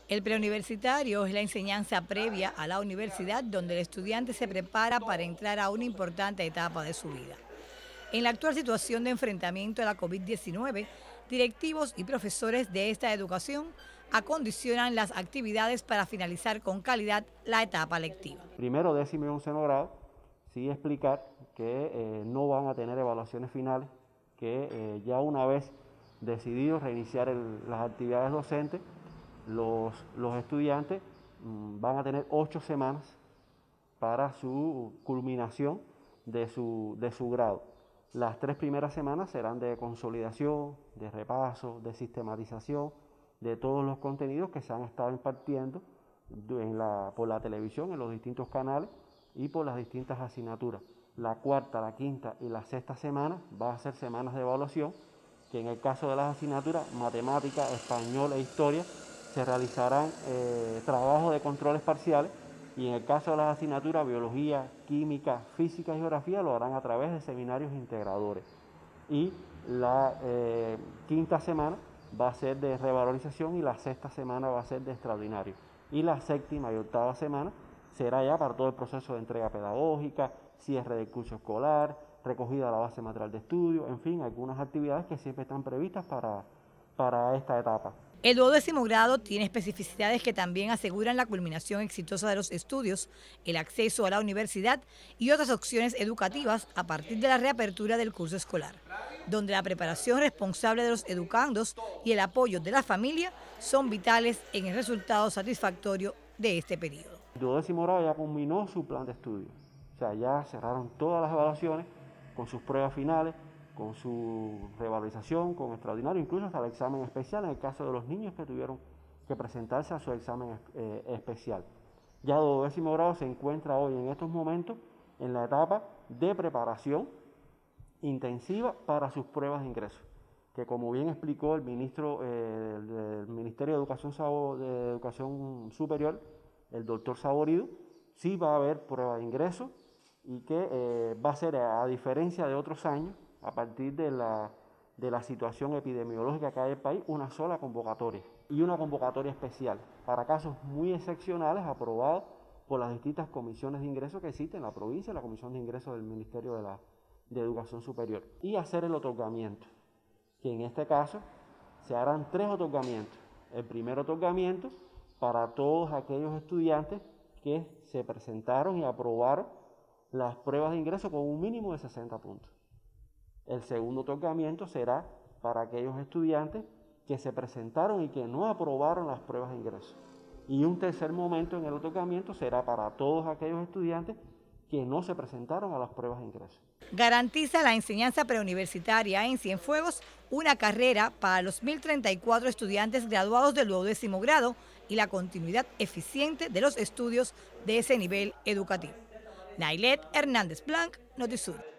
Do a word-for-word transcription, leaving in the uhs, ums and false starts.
El preuniversitario es la enseñanza previa a la universidad donde el estudiante se prepara para entrar a una importante etapa de su vida. En la actual situación de enfrentamiento a la COVID diecinueve, directivos y profesores de esta educación acondicionan las actividades para finalizar con calidad la etapa lectiva. Primero, décimo y onceno grado, sí explicar que eh, no van a tener evaluaciones finales, que eh, ya una vez decidido reiniciar el, las actividades docentes, los, los estudiantes mmm, van a tener ocho semanas para su culminación de su, de su grado. Las tres primeras semanas serán de consolidación, de repaso, de sistematización de todos los contenidos que se han estado impartiendo en la, por la televisión, en los distintos canales y por las distintas asignaturas. La cuarta, la quinta y la sexta semana va a ser semanas de evaluación, que en el caso de las asignaturas matemática, español e historia se realizarán eh, trabajos de controles parciales, y en el caso de las asignaturas biología, química, física y geografía lo harán a través de seminarios integradores. Y la eh, quinta semana va a ser de revalorización y la sexta semana va a ser de extraordinario. Y la séptima y octava semana será ya para todo el proceso de entrega pedagógica, cierre del curso escolar, recogida de la base material de estudio, en fin, algunas actividades que siempre están previstas para, para esta etapa. El duodécimo grado tiene especificidades que también aseguran la culminación exitosa de los estudios, el acceso a la universidad y otras opciones educativas a partir de la reapertura del curso escolar, donde la preparación responsable de los educandos y el apoyo de la familia son vitales en el resultado satisfactorio de este periodo. El duodécimo grado ya culminó su plan de estudio, o sea, ya cerraron todas las evaluaciones con sus pruebas finales, con su revalorización, con extraordinario, incluso hasta el examen especial en el caso de los niños que tuvieron que presentarse a su examen eh, especial. Ya el duodécimo grado se encuentra hoy en estos momentos en la etapa de preparación intensiva para sus pruebas de ingreso, que como bien explicó el ministro eh, del, del Ministerio de Educación, de Educación Superior, el doctor Saborido, sí va a haber prueba de ingreso y que eh, va a ser, a diferencia de otros años, a partir de la, de la situación epidemiológica que hay en el país, una sola convocatoria y una convocatoria especial para casos muy excepcionales aprobados por las distintas comisiones de ingreso que existen en la provincia, la comisión de ingreso del Ministerio de, la, de Educación Superior, y hacer el otorgamiento, que en este caso se harán tres otorgamientos. El primer otorgamiento para todos aquellos estudiantes que se presentaron y aprobaron las pruebas de ingreso con un mínimo de sesenta puntos. El segundo otorgamiento será para aquellos estudiantes que se presentaron y que no aprobaron las pruebas de ingreso. Y un tercer momento en el otorgamiento será para todos aquellos estudiantes que no se presentaron a las pruebas de ingreso. Garantiza la enseñanza preuniversitaria en Cienfuegos una carrera para los mil treinta y cuatro estudiantes graduados del duodécimo grado y la continuidad eficiente de los estudios de ese nivel educativo. Nailet Hernández Blanc, Notisur.